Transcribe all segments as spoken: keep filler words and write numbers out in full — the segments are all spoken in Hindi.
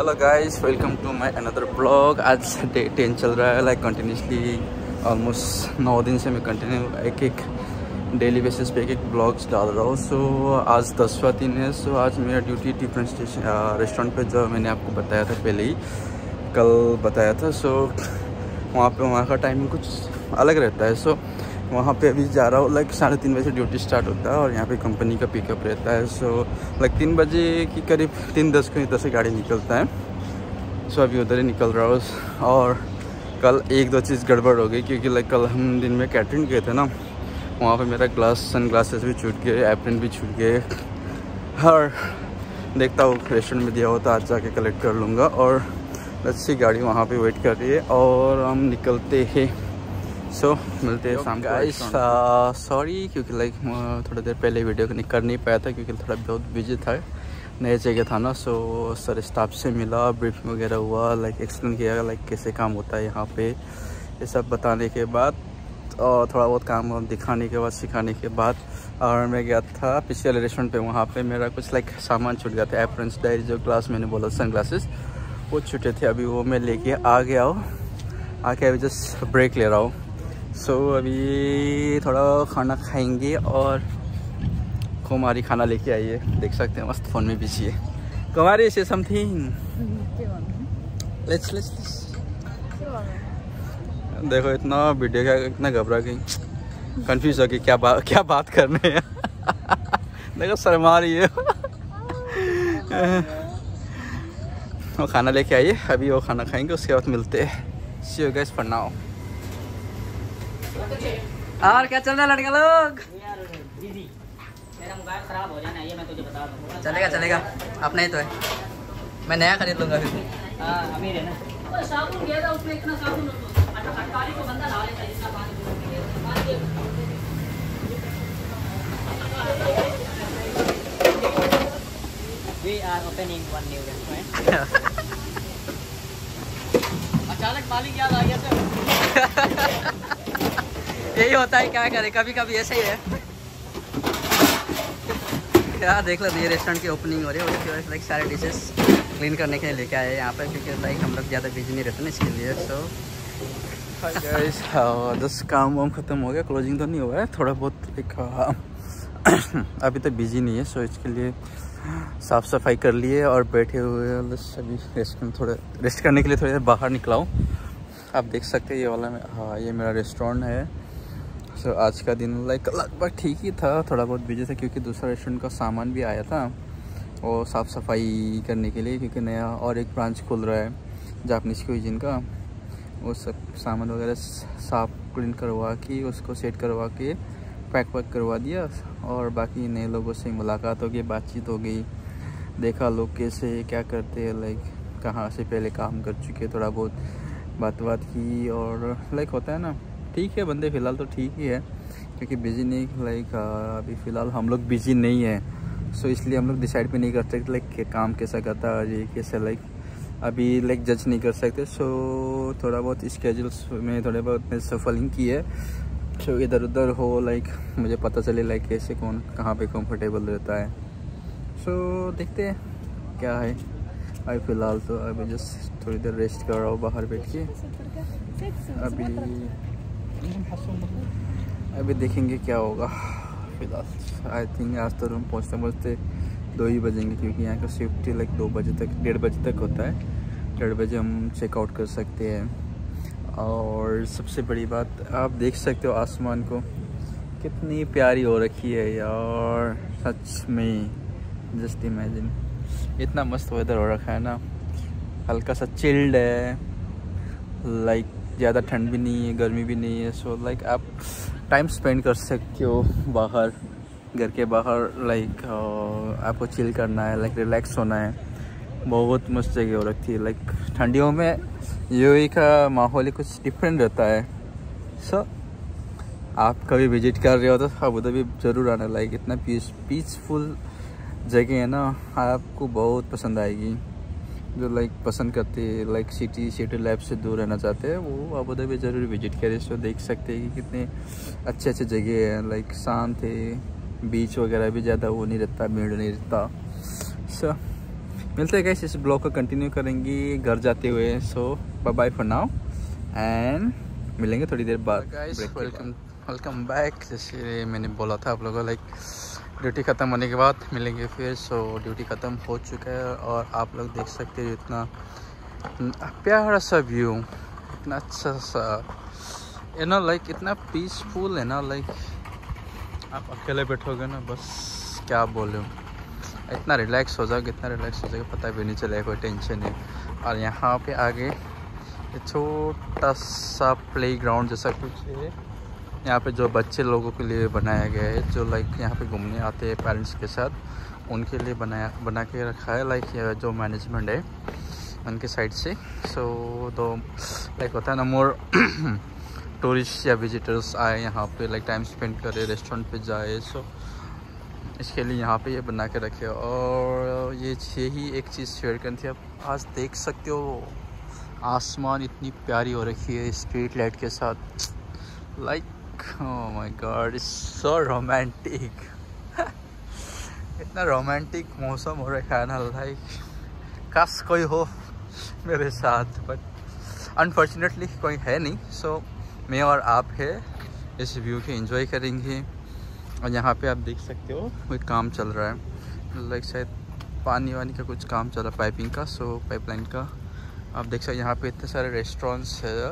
Hello guys, welcome to my another blog. आज डे टेन चल रहा है, लाइक कंटिन्यूसली ऑलमोस्ट नौ दिन से मैं कंटिन्यू एक एक डेली बेसिस पे एक एक ब्लॉग्स डाल रहा हूँ। सो so, आज दसवां दिन है। सो so, आज मेरा ड्यूटी डिफरेंट स्टेशन रेस्टोरेंट पे जो मैंने आपको बताया था पहले ही, कल बताया था। सो so, वहाँ पे वहाँ का टाइमिंग कुछ अलग रहता है। सो so, वहाँ पे अभी जा रहा हूँ। लाइक साढ़े तीन बजे ड्यूटी स्टार्ट होता है और यहाँ पे कंपनी का पिकअप रहता है। सो so, लाइक तीन बजे की करीब तीन दस को इधर से गाड़ी निकलता है। सो so, अभी उधर ही निकल रहा हूँ। और कल एक दो चीज़ गड़बड़ हो गई क्योंकि लाइक कल हम दिन में कैटरिंग गए थे ना, वहाँ पे मेरा ग्लास सन ग्लासेस भी छूट गए, एप्रन भी छूट गए। और देखता हूँ रेस्टोरेंट में दिया हो तो आज जाके कलेक्ट कर लूँगा। और अच्छी गाड़ी वहाँ पे वेट कर रही है और हम निकलते हैं। सो so, मिलते हैं शाम को। सॉरी क्योंकि लाइक थोड़ी देर पहले वीडियो कर नहीं पाया था क्योंकि थोड़ा बहुत बिजी था, नए जगह था ना। सो so, सर स्टाफ से मिला, ब्रीफिंग वगैरह हुआ, लाइक एक्सप्लेन किया लाइक कैसे काम होता है यहाँ पे, ये सब बताने के बाद और थोड़ा बहुत काम दिखाने के बाद, सिखाने के बाद, और मैं गया था पिछले रेस्टोरेंट पे। वहाँ पे मेरा कुछ लाइक सामान छूट गया था, एप्रन्स, डायरी, जो ग्लास मैंने बोला सन ग्लासेस वो छूटे थे। अभी वो मैं लेके आ गया हूँ, आके अभी जस्ट ब्रेक ले रहा हूँ। सो so, अभी थोड़ा खाना खाएंगे और कुमारी खाना लेके आई है, देख सकते हैं मस्त फ़ोन में बिजी है। कुमारी से समथिंग लेट्स लेट्स देखो, इतना वीडियो का इतना घबरा गई, कंफ्यूज हो गई क्या बात क्या बात करने हैं। देखो शर्मा रही है। वो खाना लेके आई है, अभी वो खाना खाएंगे, उसके बाद मिलते हैं। See you guys for now. और क्या चल रहा है लड़का लोग? मेरा मोबाइल खराब हो जाना है, ये मैं तुझे बता दूँ। चलेगा चलेगा, अपना ही तो है, मैं नया खरीद लूँगा फिर। हाँ अमीर है ना। साबुन गया था उसमें, इतना साबुन अटकारी को बंदा ला लेता है, इतना पानी We are opening one new restaurant. अचानक मालिक याद आ गया सर। यही होता है, क्या करे, कभी कभी ऐसे ही है। क्या देख लो, ये रेस्टोरेंट की ओपनिंग हो रही है, उसकी लाइक सारे डिशेस क्लीन करने के लिए लेके आए हैं यहाँ पर क्योंकि लाइक हम लोग ज़्यादा बिजी नहीं रहते ना, इसके लिए। सो हाय गाइस, दस काम वाम ख़त्म हो गया, क्लोजिंग तो नहीं हुआ है, थोड़ा बहुत एक अभी तो बिजी नहीं है। सो इसके लिए साफ़ सफाई कर लिए और बैठे हुए हैं। बस अभी रेस्ट थोड़ा रेस्ट करने के लिए थोड़ी देर बाहर निकला हूँ। आप देख सकते हैं ये वाला, हाँ ये मेरा रेस्टोरेंट है। सो so, आज का दिन लाइक लगभग ठीक ही था, थोड़ा बहुत बिजी था क्योंकि दूसरा रेस्टोरेंट का सामान भी आया था और साफ़ सफाई करने के लिए, क्योंकि नया और एक ब्रांच खुल रहा है जापानीज़ क्यूजिन का। वो सब सामान वगैरह साफ क्लीन करवा के, उसको सेट करवा के पैक वैक करवा दिया और बाकी नए लोगों से मुलाकात हो गई, बातचीत हो गई, देखा लोग कैसे क्या करते हैं, लाइक कहाँ से पहले काम कर चुके, थोड़ा बहुत बात बात की। और लाइक होता है ना, ठीक है बंदे फ़िलहाल तो ठीक ही है क्योंकि बिज़ी नहीं, लाइक अभी फ़िलहाल हम लोग बिज़ी नहीं है। सो इसलिए हम लोग डिसाइड भी नहीं कर सकते लाइक काम कैसा करता है और ये कैसे, लाइक अभी लाइक जज नहीं कर सकते। सो थोड़ा बहुत स्केड्यूल्स में थोड़े बहुत सफलिंग की है। सो इधर उधर हो, लाइक मुझे पता चले लाइक कैसे कौन कहाँ पे कंफर्टेबल रहता है। सो देखते हैं क्या है। अभी फ़िलहाल तो अभी जस्ट थोड़ी देर रेस्ट कर रहा हूँ बाहर बैठ के। अभी अभी देखेंगे क्या होगा। फिलहाल आई थिंक आज तो रूम पहुँचते पहुँचते दो ही बजेंगे क्योंकि यहाँ का शिफ्ट लाइक दो बजे तक डेढ़ बजे तक होता है। डेढ़ बजे हम चेकआउट कर सकते हैं। और सबसे बड़ी बात, आप देख सकते हो आसमान को कितनी प्यारी हो रखी है यार, सच में। जस्ट इमेजिन, इतना मस्त वेदर हो रखा है ना, हल्का सा चिल्ड है, लाइक ज़्यादा ठंड भी नहीं है, गर्मी भी नहीं है। सो लाइक आप टाइम स्पेंड कर सकते हो बाहर, घर के बाहर, लाइक आपको चिल करना है, लाइक रिलैक्स होना है। बहुत मस्त जगह हो रखी है। लाइक ठंडियों में यूएई का माहौल ही कुछ डिफरेंट रहता है। सो आप कभी विजिट कर रहे हो तो अबू धाबी ज़रूर आना। लाइक इतना पीस पीसफुल जगह है ना, आपको बहुत पसंद आएगी। जो लाइक पसंद करते हैं, लाइक सिटी सिटी लाइफ से दूर रहना चाहते हैं, वो अबू धाबी ज़रूर विजिट करें। सो देख सकते हैं कि कितने अच्छे अच्छे जगह हैं, लाइक शांत है, बीच वगैरह भी ज़्यादा वो नहीं रहता, भीड़ नहीं रहता। सो मिलते हैं गाइस, इस ब्लॉग को कंटिन्यू करेंगे घर जाते हुए। So bye bye for now and मिलेंगे थोड़ी देर बाद। Guys welcome welcome back. जैसे मैंने बोला था आप लोगों को, लाइक ड्यूटी ख़त्म होने के बाद मिलेंगे फिर। सो ड्यूटी ख़त्म हो चुका है और आप लोग देख सकते हो इतना प्यारा सा व्यू, इतना अच्छा सा है ना, लाइक इतना पीसफुल है ना। लाइक आप अकेले बैठोगे ना, बस क्या बोलूं, इतना रिलैक्स हो जाओगे, इतना रिलैक्स हो जाएगा पता भी नहीं चलेगा, कोई टेंशन नहीं। और यहाँ पे आगे छोटा सा प्लेग्राउंड जैसा कुछ है, यहाँ पे जो बच्चे लोगों के लिए बनाया गया है, जो लाइक यहाँ पे घूमने आते हैं पेरेंट्स के साथ, उनके लिए बनाया बना के रखा है। लाइक ये जो मैनेजमेंट है उनके साइड से। सो तो लाइक होता है ना, मोर टूरिस्ट या विजिटर्स आए यहाँ पे, लाइक टाइम स्पेंड करे, रेस्टोरेंट पे जाए, सो इसके लिए यहाँ पे ये बना के रखे। और ये यही एक चीज़ शेयर करनी थी। आप आज देख सकते हो आसमान इतनी प्यारी हो रखी है स्ट्रीट लाइट के साथ। Like oh my god, it's so romantic. इतना रोमांटिक मौसम हो रखा है ना, लाइक काश कोई हो मेरे साथ, बट अनफॉर्चुनेटली कोई है नहीं। सो so, मैं और आप है इस व्यू के एंजॉय करेंगे। और यहाँ पे आप देख सकते हो कोई काम चल रहा है, लाइक शायद पानी वानी का कुछ काम चल रहा है, पाइपिंग का, सो पाइपलाइन का। आप देख सकते यहाँ पे इतने सारे रेस्टोरेंट्स है।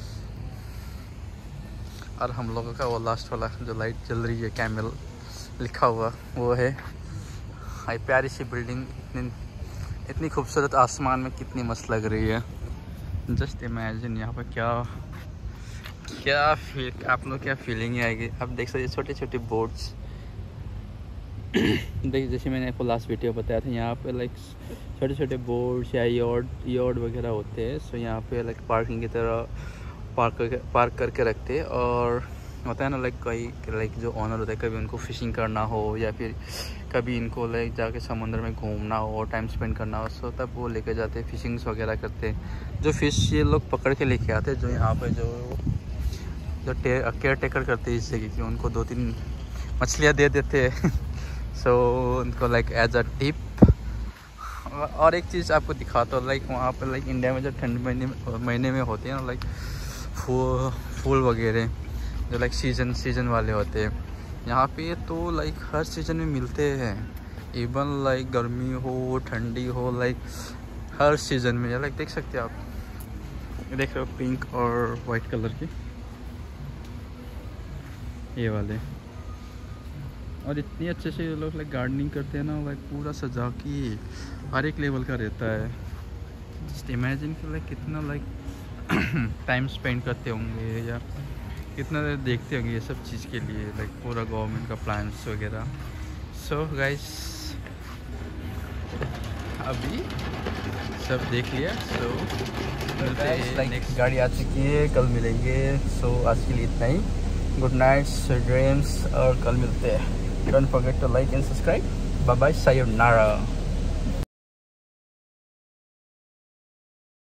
और हम लोगों का वो लास्ट वाला जो लाइट जल रही है, कैमल लिखा हुआ, वो है। हाई प्यारी सी बिल्डिंग, इतनी इतनी खूबसूरत, आसमान में कितनी मस्त लग रही है। जस्ट इमेजिन यहाँ पर क्या क्या फील, आप लोग क्या फीलिंग आएगी। आप देख सकते छोटे छोटे बोट्स। देखिए जैसे मैंने आपको लास्ट वीडियो बताया था, यहाँ पे लाइक छोटे छोटे बोट्स या यॉर्ड यॉर्ड वगैरह होते हैं। सो यहाँ पे लाइक पार्किंग की तरह पार्क करके पार्क करके रखते हैं। और होता है ना, लाइक कोई लाइक जो ऑनर होता है, कभी उनको फिशिंग करना हो या फिर कभी इनको लाइक जाके समुद्र में घूमना हो, टाइम स्पेंड करना हो, सो तब वो लेके जाते हैं, फिशिंग्स वगैरह करते हैं। जो फ़िश ये लोग पकड़ के लेके आते हैं, जो यहाँ पे जो जो केयर टेकर करते हैं इस जगह की, उनको दो तीन मछलियाँ दे देते हैं। सो so, उनको लाइक एज अ टिप। और एक चीज़ आपको दिखाता हूँ, लाइक वहाँ पर लाइक इंडिया में जो ठंड महीने महीने में होते हैं ना, लाइक फूल फूल वगैरह जो लाइक सीजन सीजन वाले होते हैं, यहाँ पे तो लाइक हर सीजन में मिलते हैं। इवन लाइक गर्मी हो ठंडी हो, लाइक हर सीजन में। लाइक देख सकते हैं आप, देख रहे हो पिंक और वाइट कलर की ये वाले। और इतनी अच्छे से ये लोग लाइक गार्डनिंग करते हैं ना, लाइक पूरा सजा के हर एक लेवल का रहता है। जस्ट इमेजिन कि लाइक कितना लाइक टाइम स्पेंड करते होंगे या कितना देखते होंगे ये सब चीज़ के लिए, लाइक पूरा गवर्नमेंट का प्लान्स वगैरह। सो गाइस अभी सब देख लिया। सो नेक्स्ट गाड़ी आ चुकी है, कल मिलेंगे। सो so, आज के लिए इतना ही। गुड नाइट, स्वीट ड्रीम्स, और कल मिलते हैं। Don't forget to like and subscribe. Bye bye, sayonara.